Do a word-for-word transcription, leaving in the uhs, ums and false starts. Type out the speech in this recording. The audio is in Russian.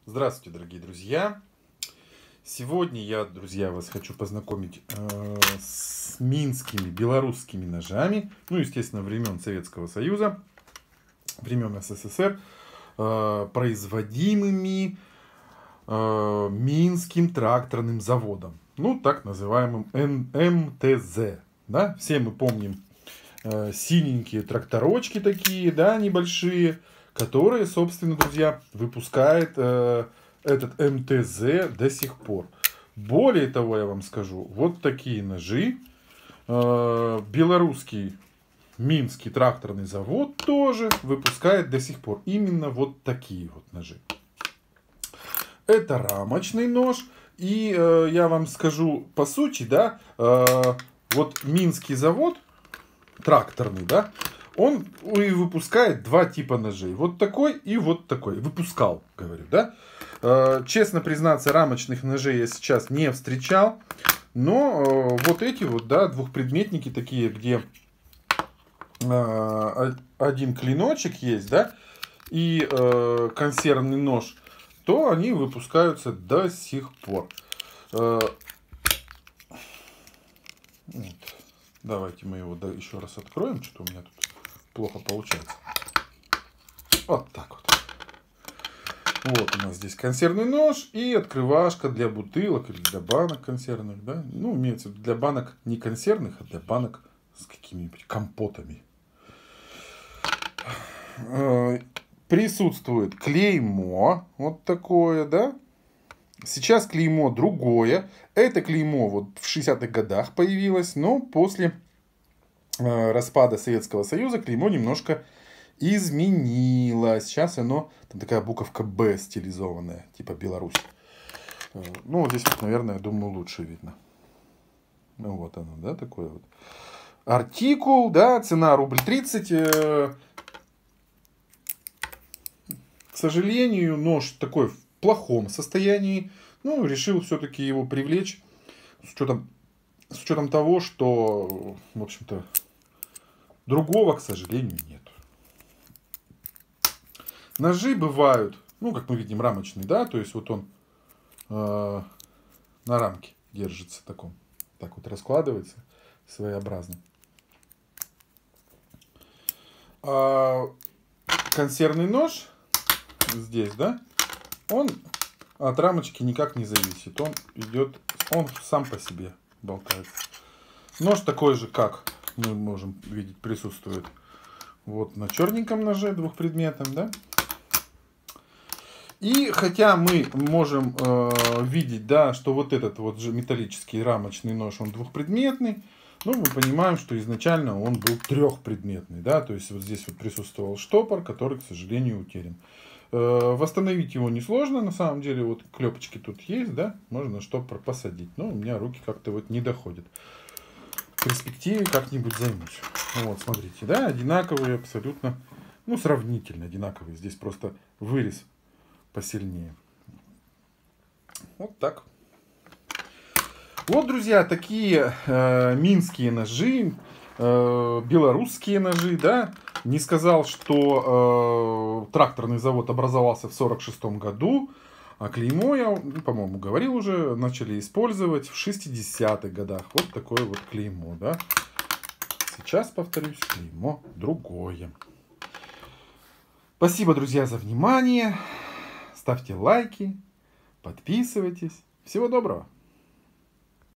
Здравствуйте, дорогие друзья! Сегодня я, друзья, вас хочу познакомить э, с минскими белорусскими ножами. Ну, естественно, времен Советского Союза, времен СССР, э, производимыми э, Минским тракторным заводом. Ну, так называемым эм тэ зэ. Да? Все мы помним э, синенькие тракторочки такие, да, небольшие, которые, собственно, друзья, выпускает э, этот эм тэ зэ до сих пор. Более того, я вам скажу, вот такие ножи э, белорусский Минский тракторный завод тоже выпускает до сих пор. Именно вот такие вот ножи. Это рамочный нож. И э, я вам скажу, по сути, да, э, вот Минский завод тракторный, да, он и выпускает два типа ножей. Вот такой и вот такой. Выпускал, говорю, да. Э, честно признаться, рамочных ножей я сейчас не встречал. Но э, вот эти вот, да, двухпредметники такие, где э, один клиночек есть, да, и э, консервный нож, то они выпускаются до сих пор. Э, вот. Давайте мы его еще раз откроем. Что-то у меня тут плохо получается. Вот так вот. Вот у нас здесь консервный нож и открывашка для бутылок или для банок консервных. Да? Ну, имеется в виду для банок не консервных, а для банок с какими-нибудь компотами. Присутствует клеймо. Вот такое, да? Сейчас клеймо другое. Это клеймо вот в шестидесятых годах появилось, но после э, распада Советского Союза клеймо немножко изменилось. Сейчас оно, там такая буковка Б стилизованная, типа Беларусь. Э, ну, вот здесь вот, наверное, я думаю, лучше видно. Ну, вот оно, да, такое вот. Артикул, да, цена рубль тридцать. Э, к сожалению, нож такой в плохом состоянии. Ну, решил все-таки его привлечь с учетом, с учетом того, что, в общем-то, другого, к сожалению, нет. Ножи бывают, ну, как мы видим, рамочные, да, то есть вот он э, на рамке держится таком, так вот раскладывается своеобразно. А консервный нож здесь, да, он от рамочки никак не зависит. Он идет, он сам по себе болтается. Нож такой же, как мы можем видеть, присутствует вот на черненьком ноже двухпредметном, да. И хотя мы можем э, видеть, да, что вот этот вот же металлический рамочный нож, он двухпредметный, но мы понимаем, что изначально он был трехпредметный, да, то есть вот здесь вот присутствовал штопор, который, к сожалению, утерян. Восстановить его несложно, на самом деле, вот клепочки тут есть, да, можно штопор посадить, но у меня руки как-то вот не доходят. В перспективе как-нибудь займусь. Вот, смотрите, да, одинаковые абсолютно, ну, сравнительно одинаковые, здесь просто вырез посильнее. Вот так. Вот, друзья, такие э, минские ножи, э, белорусские ножи, да. Не сказал, что э, тракторный завод образовался в сорок шестом году, а клеймо, я, по-моему, говорил уже, начали использовать в шестидесятых годах. Вот такое вот клеймо, да. Сейчас, повторюсь, клеймо другое. Спасибо, друзья, за внимание. Ставьте лайки, подписывайтесь. Всего доброго.